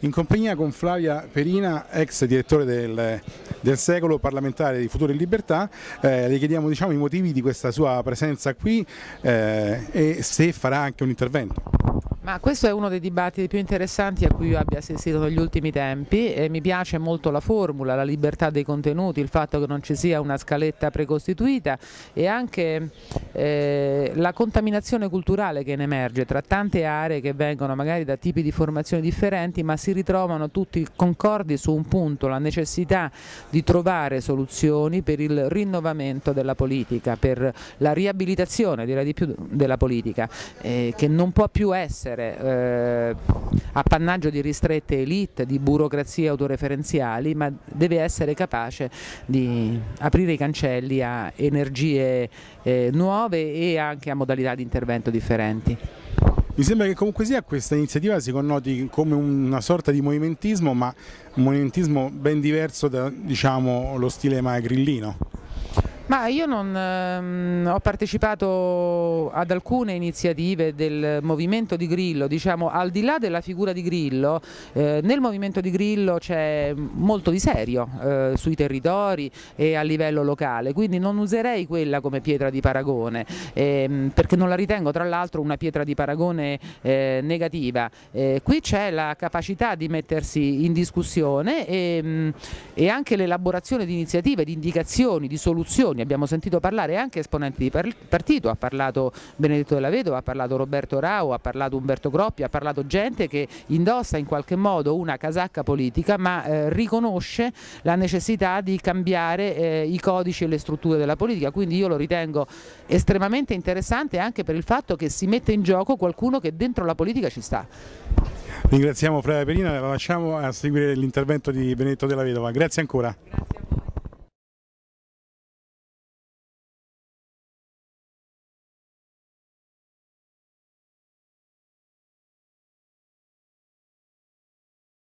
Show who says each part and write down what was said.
Speaker 1: in compagnia con Flavia Perina, ex direttore del Secolo, parlamentare di Futuro e Libertà. Le chiediamo i motivi di questa sua presenza qui e se farà anche un intervento.
Speaker 2: Ma questo è uno dei dibattiti più interessanti a cui io abbia assistito negli ultimi tempi e mi piace molto la formula, la libertà dei contenuti, il fatto che non ci sia una scaletta precostituita e anche la contaminazione culturale che ne emerge tra tante aree che vengono magari da tipi di formazioni differenti ma si ritrovano tutti concordi su un punto, la necessità di trovare soluzioni per il rinnovamento della politica, per la riabilitazione direi di più della politica che non può più essere appannaggio di ristrette elite, di burocrazie autoreferenziali, ma deve essere capace di aprire i cancelli a energie nuove e anche a modalità di intervento differenti.
Speaker 1: Mi sembra che comunque sia questa iniziativa si connoti come una sorta di movimentismo, ma un movimentismo ben diverso da lo stile grillino.
Speaker 2: Ma io non ho partecipato ad alcune iniziative del movimento di Grillo, al di là della figura di Grillo, nel movimento di Grillo c'è molto di serio sui territori e a livello locale, quindi non userei quella come pietra di paragone, perché non la ritengo tra l'altro una pietra di paragone negativa. Qui c'è la capacità di mettersi in discussione e anche l'elaborazione di iniziative, di indicazioni, di soluzioni. Abbiamo sentito parlare anche esponenti di partito, ha parlato Benedetto Della Vedova, ha parlato Roberto Rao, ha parlato Umberto Groppi, ha parlato gente che indossa in qualche modo una casacca politica ma riconosce la necessità di cambiare i codici e le strutture della politica, quindi io lo ritengo estremamente interessante anche per il fatto che si mette in gioco qualcuno che dentro la politica ci sta.
Speaker 1: Ringraziamo Flavia Perina, la lasciamo a seguire l'intervento di Benedetto Della Vedova, grazie ancora.
Speaker 2: Grazie.